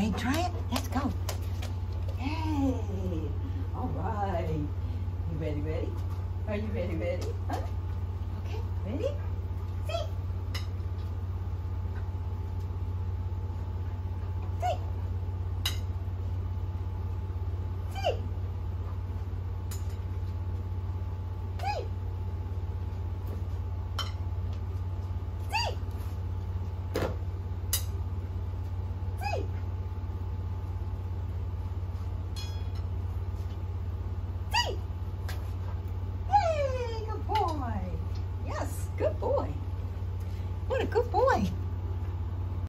Ready to try it? Let's go. Hey, all right. You ready? Are you ready? Huh? Okay, ready? See? See? See? See? See? See? See? Yay, good boy. Yes, good boy. What a good boy.